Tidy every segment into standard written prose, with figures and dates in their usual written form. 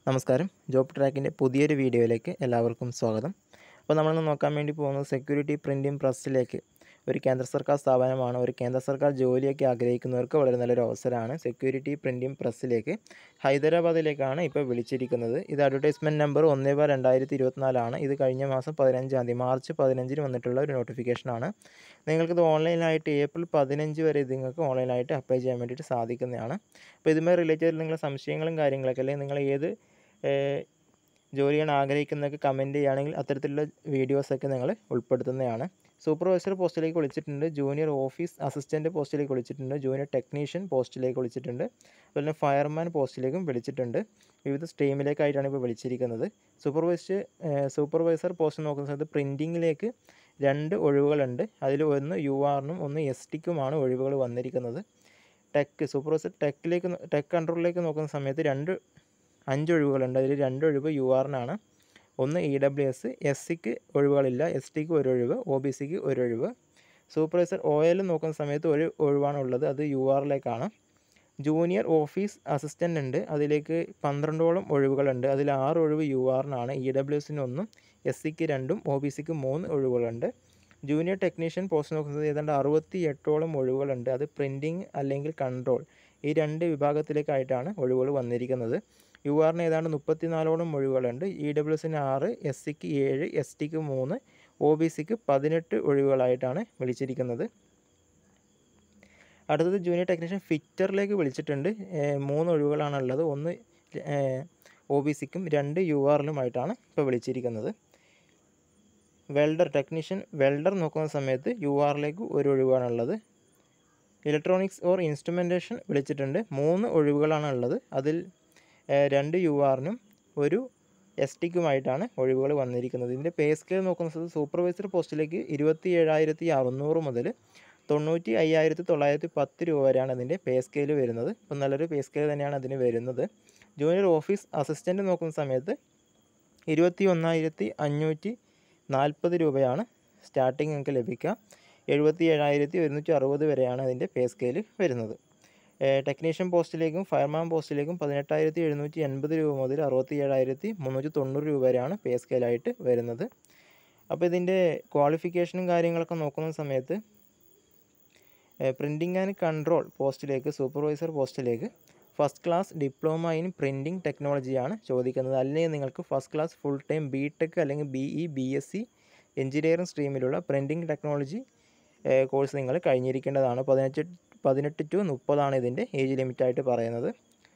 നമസ്കാരം. ജോബ് ട്രാക്കിൻ്റെ പുതിയൊരു വീഡിയോയിലേക്ക് എല്ലാവർക്കും സ്വാഗതം. അപ്പോൾ നമ്മളിന്ന് നോക്കാൻ വേണ്ടി പോകുന്നത് സെക്യൂരിറ്റി പ്രിൻറ്റിംഗ് പ്രസ്സിലേക്ക് ഒരു കേന്ദ്ര സർക്കാർ സ്ഥാപനമാണ്. ഒരു കേന്ദ്ര സർക്കാർ ജോലിയൊക്കെ ആഗ്രഹിക്കുന്നവർക്ക് വളരെ നല്ലൊരു അവസരമാണ്. സെക്യൂരിറ്റി പ്രിൻറ്റിംഗ് പ്രസ്സിലേക്ക് ഹൈദരാബാദിലേക്കാണ് ഇപ്പോൾ വിളിച്ചിരിക്കുന്നത്. ഇത് അഡ്വർടൈസ്മെൻറ്റ് നമ്പർ 1/2024 ഇത് കഴിഞ്ഞ മാസം 15-ാം തീയതി മാർച്ച് 15-ന് വന്നിട്ടുള്ള ഒരു നോട്ടിഫിക്കേഷനാണ്. നിങ്ങൾക്കിത് ഓൺലൈനായിട്ട് ഏപ്രിൽ 15 വരെ ഇത് നിങ്ങൾക്ക് ഓൺലൈനായിട്ട് അപ്ലൈ ചെയ്യാൻ വേണ്ടിയിട്ട് സാധിക്കുന്നതാണ്. അപ്പോൾ ഇതുമായി റിലേറ്റഡ് നിങ്ങളുടെ സംശയങ്ങളും കാര്യങ്ങളൊക്കെ അല്ലെങ്കിൽ നിങ്ങൾ ഏത് ജോലിയാണ് ആഗ്രഹിക്കുന്നതൊക്കെ കമൻറ്റ് ചെയ്യുകയാണെങ്കിൽ അത്തരത്തിലുള്ള വീഡിയോസൊക്കെ നിങ്ങൾ ഉൾപ്പെടുത്തുന്നതാണ്. സൂപ്പർവൈസർ പോസ്റ്റിലേക്ക് വിളിച്ചിട്ടുണ്ട്, ജൂനിയർ ഓഫീസ് അസിസ്റ്റൻറ്റ് പോസ്റ്റിലേക്ക് വിളിച്ചിട്ടുണ്ട്, ജൂനിയർ ടെക്നീഷ്യൻ പോസ്റ്റിലേക്ക് വിളിച്ചിട്ടുണ്ട്, അതുപോലെ തന്നെ ഫയർമാൻ പോസ്റ്റിലേക്കും വിളിച്ചിട്ടുണ്ട്. വിവിധ സ്ട്രീമിലേക്കായിട്ടാണ് ഇപ്പോൾ വിളിച്ചിരിക്കുന്നത്. സൂപ്പർവൈസർ പോസ്റ്റ് നോക്കുന്ന സമയത്ത് പ്രിൻറ്റിങ്ങിലേക്ക് 2 ഒഴിവുകളുണ്ട്. അതിൽ ഒന്ന് URനും ഒന്ന് STക്കുമാണ് ഒഴിവുകൾ വന്നിരിക്കുന്നത്. സൂപ്പർവൈസർ ടെക് കൺട്രോളിലേക്ക് നോക്കുന്ന സമയത്ത് 5 ഒഴിവുകളുണ്ട്. അതിൽ 2 ഒഴിവ് URനാണ്. ഒന്ന് EWS, SCക്ക് ഒഴിവുകളില്ല, STക്ക് ഒരു ഒഴിവ്, OBCക്ക് ഒരു ഒഴിവ്. സൂപ്പർവൈസർ OL നോക്കുന്ന സമയത്ത് ഒരു ഒഴിവാണ് ഉള്ളത്, അത് URലേക്കാണ്. ജൂനിയർ ഓഫീസ് അസിസ്റ്റൻ്റ് ഉണ്ട്, അതിലേക്ക് 12ഓളം ഒഴിവുകളുണ്ട്. അതിൽ 6 ഒഴിവ് URനാണ്, EWSന് 1, SCക്ക് 2, OBCക്ക് 3 ഒഴിവുകളുണ്ട്. ജൂനിയർ ടെക്നീഷ്യൻ പോസ്റ്റ് നോക്കുന്നത് ഏതാണ്ട് 68ഓളം ഒഴിവുകളുണ്ട്. അത് പ്രിൻറ്റിംഗ് അല്ലെങ്കിൽ കൺട്രോൾ ഈ 2 വിഭാഗത്തിലേക്കായിട്ടാണ് ഒഴിവുകൾ വന്നിരിക്കുന്നത്. URന് ഏതാണ്ട് 34ഓളം ഒഴിവുകളുണ്ട്. EWSന് 6, SCക്ക് 7, STക്ക് 3, OBCക്ക് 18 ഒഴിവുകളായിട്ടാണ് വിളിച്ചിരിക്കുന്നത്. അടുത്തത് ജൂനിയർ ടെക്നീഷ്യൻ ഫിറ്ററിലേക്ക് വിളിച്ചിട്ടുണ്ട്. 3 ഒഴിവുകളാണുള്ളത്. ഒന്ന് OBCക്കും 2 URലുമായിട്ടാണ് ഇപ്പോൾ വിളിച്ചിരിക്കുന്നത്. ടെക്നീഷ്യൻ വെൽഡർ നോക്കുന്ന സമയത്ത് URലേക്ക് ഒരു ഒഴിവാണുള്ളത്. ഇലക്ട്രോണിക്സ് ഓർ ഇൻസ്ട്രുമെൻറ്റേഷൻ വിളിച്ചിട്ടുണ്ട്. 3 ഒഴിവുകളാണുള്ളത്. അതിൽ 2 URനും ഒരു STക്കുമായിട്ടാണ് ഒഴിവുകൾ വന്നിരിക്കുന്നത്. ഇതിൻ്റെ പേ സ്കെയിൽ നോക്കുന്നത് സൂപ്പർവൈസർ പോസ്റ്റിലേക്ക് 27,600 മുതൽ 95,910 രൂപ വരെയാണ് അതിൻ്റെ പേ സ്കെയിൽ വരുന്നത്. അപ്പോൾ നല്ലൊരു പേ സ്കെയിൽ തന്നെയാണ് അതിന് വരുന്നത്. ജൂനിയർ ഓഫീസ് അസിസ്റ്റൻ്റ് നോക്കുന്ന സമയത്ത് 21,540 രൂപയാണ് സ്റ്റാർട്ടിങ് നിങ്ങൾക്ക് ലഭിക്കുക. 77,160 വരെയാണ് അതിൻ്റെ പേ സ്കെയിൽ വരുന്നത്. ടെക്നീഷ്യൻ പോസ്റ്റിലേക്കും ഫയർമാൻ പോസ്റ്റിലേക്കും 18,780 രൂപ മുതൽ 67,390 രൂപ വരെയാണ് പേ സ്കെയിലായിട്ട് വരുന്നത്. അപ്പോൾ ഇതിൻ്റെ ക്വാളിഫിക്കേഷനും കാര്യങ്ങളൊക്കെ നോക്കുന്ന സമയത്ത് പ്രിൻറ്റിംഗ് ആൻഡ് കൺട്രോൾ പോസ്റ്റിലേക്ക് സൂപ്പർവൈസർ പോസ്റ്റിലേക്ക് first class diploma in printing ടെക്നോളജിയാണ് ചോദിക്കുന്നത്. അല്ലെങ്കിൽ നിങ്ങൾക്ക് first class full time BTech അല്ലെങ്കിൽ BE BSc എഞ്ചിനീയറിംഗ് സ്ട്രീമിലുള്ള പ്രിൻറ്റിംഗ് ടെക്നോളജി കോഴ്സ് നിങ്ങൾ കഴിഞ്ഞിരിക്കേണ്ടതാണ്. 18 to 30 ഇതിൻ്റെ ഏജ് ലിമിറ്റായിട്ട് പറയുന്നത്.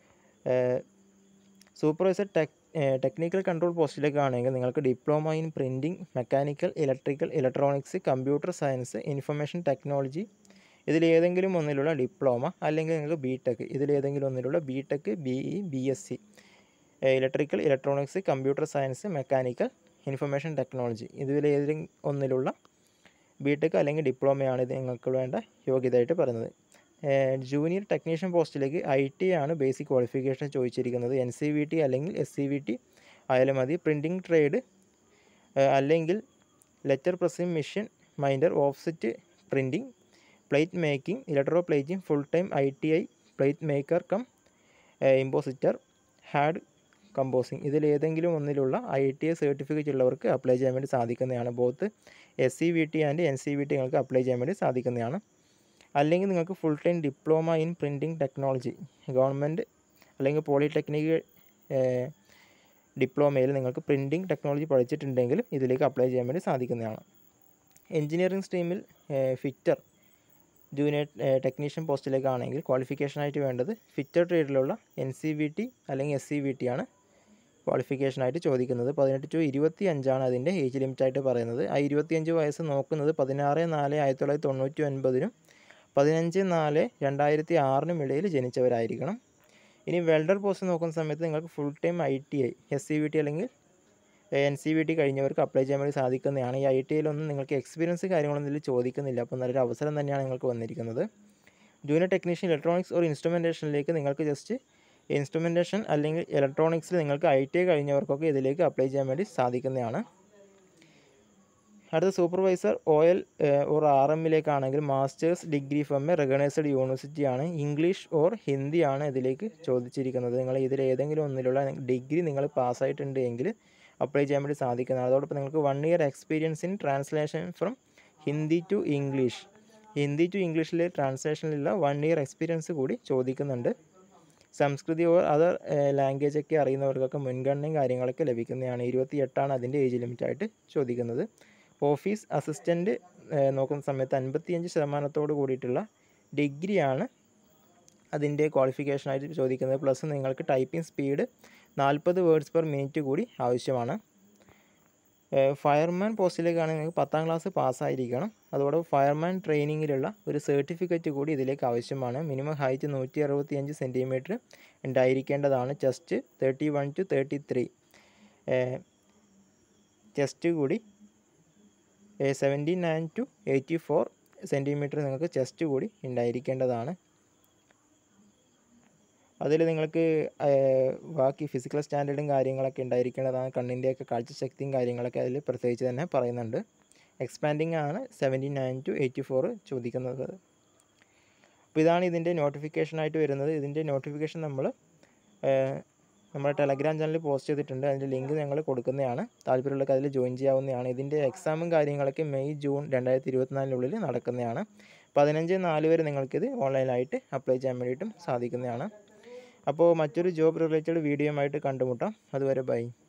സൂപ്പർവൈസർ ടെക്നിക്കൽ കൺട്രോൾ പോസ്റ്റിലേക്കാണെങ്കിൽ നിങ്ങൾക്ക് diploma in printing, mechanical, electrical, electronics, computer science, information technology ഇതിലേതെങ്കിലും ഒന്നിലുള്ള ഡിപ്ലോമ അല്ലെങ്കിൽ നിങ്ങൾക്ക് BTech ഇതിലേതെങ്കിലും ഒന്നിലുള്ള BTech BE BSc electrical, electronics, computer science, mechanical, information technology ഇതിലേതെങ്കിലും ഒന്നിലുള്ള BTech അല്ലെങ്കിൽ ഡിപ്ലോമയാണ് ഇത് നിങ്ങൾക്ക് വേണ്ട യോഗ്യതയായിട്ട് പറയുന്നത്. ജൂനിയർ ടെക്നീഷ്യൻ പോസ്റ്റിലേക്ക് IT ആണ് ബേസിക് ക്വാളിഫിക്കേഷൻ ചോദിച്ചിരിക്കുന്നത്. NCVT അല്ലെങ്കിൽ SCVT ആയാലും മതി. പ്രിൻറ്റിംഗ് ട്രേഡ് അല്ലെങ്കിൽ letter pressing, machine minder, offset printing, plate making, electroplating, full time ITI plate maker cum impositor, hand composing ഇതിലേതെങ്കിലും ഒന്നിലുള്ള ITI സർട്ടിഫിക്കറ്റ് ഉള്ളവർക്ക് അപ്ലൈ ചെയ്യാൻ വേണ്ടി സാധിക്കുന്നതാണ്. ബോത്ത് SCVT ആൻഡ് NCVT നിങ്ങൾക്ക് അപ്ലൈ ചെയ്യാൻ വേണ്ടി സാധിക്കുന്നതാണ്. അല്ലെങ്കിൽ നിങ്ങൾക്ക് full time diploma in printing technology government അല്ലെങ്കിൽ പോളിടെക്നിക് ഡിപ്ലോമയിൽ നിങ്ങൾക്ക് പ്രിൻറ്റിംഗ് ടെക്നോളജി പഠിച്ചിട്ടുണ്ടെങ്കിൽ ഇതിലേക്ക് അപ്ലൈ ചെയ്യാൻ വേണ്ടി സാധിക്കുന്നതാണ്. എഞ്ചിനീയറിംഗ് സ്ട്രീമിൽ ഫിറ്റർ ജൂനിയർ ടെക്നീഷ്യൻ പോസ്റ്റിലേക്കാണെങ്കിൽ ക്വാളിഫിക്കേഷനായിട്ട് വേണ്ടത് ഫിറ്റർ ട്രേഡിലുള്ള NCVT അല്ലെങ്കിൽ SCVT ആണ് ക്വാളിഫിക്കേഷനായിട്ട് ചോദിക്കുന്നത്. 18 to 25 അതിൻ്റെ ഏജ് ലിമിറ്റായിട്ട് പറയുന്നത്. ആ 25 വയസ്സ് നോക്കുന്നത് 16/4/1999 15/4/2006 ഇടയിൽ ജനിച്ചവരായിരിക്കണം. ഇനി വെൽഡർ പോസ്റ്റ് നോക്കുന്ന സമയത്ത് നിങ്ങൾക്ക് ഫുൾ ടൈം ITI SCVT അല്ലെങ്കിൽ NCVT കഴിഞ്ഞവർക്ക് അപ്ലൈ ചെയ്യാൻ വേണ്ടി സാധിക്കുന്നതാണ്. ഈ ITIയിലൊന്നും നിങ്ങൾക്ക് എക്സ്പീരിയൻസ് കാര്യങ്ങളൊന്നും ഇതിൽ ചോദിക്കുന്നില്ല. അപ്പോൾ നല്ലൊരു അവസരം തന്നെയാണ് നിങ്ങൾക്ക് വന്നിരിക്കുന്നത്. ജൂനിയർ ടെക്നീഷ്യൻ ഇലക്ട്രോണിക്സ് ഓർ ഇൻസ്ട്രുമെൻറ്റേഷനിലേക്ക് നിങ്ങൾക്ക് ജസ്റ്റ് ഇൻസ്ട്രുമെൻറ്റേഷൻ അല്ലെങ്കിൽ ഇലക്ട്രോണിക്സിൽ നിങ്ങൾക്ക് ITI കഴിഞ്ഞവർക്കൊക്കെ ഇതിലേക്ക് അപ്ലൈ ചെയ്യാൻ വേണ്ടി സാധിക്കുന്നതാണ്. അടുത്ത സൂപ്പർവൈസർ OL ഓർ RM-ലേക്കാണെങ്കിൽ master's degree from a recognised യൂണിവേഴ്സിറ്റിയാണ്. ഇംഗ്ലീഷ് ഓർ ഹിന്ദിയാണ് ഇതിലേക്ക് ചോദിച്ചിരിക്കുന്നത്. നിങ്ങൾ ഇതിൽ ഏതെങ്കിലും ഒന്നിലുള്ള ഡിഗ്രി നിങ്ങൾ പാസ്സായിട്ടുണ്ട് എങ്കിൽ അപ്ലൈ ചെയ്യാൻ വേണ്ടി സാധിക്കുന്നതാണ്. അതോടൊപ്പം നിങ്ങൾക്ക് 1 year experience in translation from Hindi to English, Hindi to ഇംഗ്ലീഷിലെ ട്രാൻസ്ലേഷനിലുള്ള 1 ഇയർ എക്സ്പീരിയൻസ് കൂടി ചോദിക്കുന്നുണ്ട്. സംസ്കൃതി ഓർ അതർ ലാംഗ്വേജൊക്കെ അറിയുന്നവർക്കൊക്കെ മുൻഗണനയും കാര്യങ്ങളൊക്കെ ലഭിക്കുന്നതാണ്. 28 അതിൻ്റെ ഏജ് ലിമിറ്റായിട്ട് ചോദിക്കുന്നത്. ഓഫീസ് അസിസ്റ്റൻറ്റ് നോക്കുന്ന സമയത്ത് 55% കൂടിയിട്ടുള്ള ഡിഗ്രിയാണ് അതിൻ്റെ ക്വാളിഫിക്കേഷനായിട്ട് ചോദിക്കുന്നത്. പ്ലസ് നിങ്ങൾക്ക് typing speed 40 words per minute കൂടി ആവശ്യമാണ്. ഫയർമാൻ പോസ്റ്റിലേക്കാണെങ്കിൽ നിങ്ങൾക്ക് 10ാം ക്ലാസ് പാസ്സായിരിക്കണം. അതോടെ ഫയർമാൻ ട്രെയിനിങ്ങിലുള്ള ഒരു സർട്ടിഫിക്കറ്റ് കൂടി ഇതിലേക്ക് ആവശ്യമാണ്. മിനിമം ഹൈറ്റ് 165 സെൻറ്റിമീറ്റർ ഉണ്ടായിരിക്കേണ്ടതാണ്. ചെസ്റ്റ് 31 to 33, ചെസ്റ്റ് കൂടി 79 to 84 സെൻറ്റിമീറ്റർ നിങ്ങൾക്ക് ചെസ്റ്റ് കൂടി ഉണ്ടായിരിക്കേണ്ടതാണ്. അതിൽ നിങ്ങൾക്ക് ബാക്കി ഫിസിക്കൽ സ്റ്റാൻഡേർഡും കാര്യങ്ങളൊക്കെ ഉണ്ടായിരിക്കേണ്ടതാണ്. കണ്ണിൻ്റെയൊക്കെ കാഴ്ചശക്തിയും കാര്യങ്ങളൊക്കെ അതിൽ പ്രത്യേകിച്ച് തന്നെ പറയുന്നുണ്ട്. എക്സ്പാൻഡിങ് ആണ് 79 to 84 ചോദിക്കുന്നത്. അപ്പോൾ ഇതാണ് ഇതിൻ്റെ നോട്ടിഫിക്കേഷനായിട്ട് വരുന്നത്. ഇതിൻ്റെ നോട്ടിഫിക്കേഷൻ നമ്മുടെ ടെലഗ്രാം ചാനലിൽ പോസ്റ്റ് ചെയ്തിട്ടുണ്ട്. അതിൻ്റെ ലിങ്ക് ഞങ്ങൾ കൊടുക്കുന്നതാണ്. താല്പര്യമുള്ളവർക്ക് അതിൽ ജോയിൻ ചെയ്യാവുന്നതാണ്. ഇതിൻ്റെ എക്സാമും കാര്യങ്ങളൊക്കെ മെയ് ജൂൺ 2024 നടക്കുന്നതാണ്. 15-4 വരെ നിങ്ങൾക്കിത് ഓൺലൈനായിട്ട് അപ്ലൈ ചെയ്യാൻ വേണ്ടിയിട്ടും സാധിക്കുന്നതാണ്. അപ്പോൾ മറ്റൊരു ജോബ് റിലേറ്റഡ് വീഡിയോയുമായിട്ട് കണ്ടുമുട്ടാം. അതുവരെ ബൈ.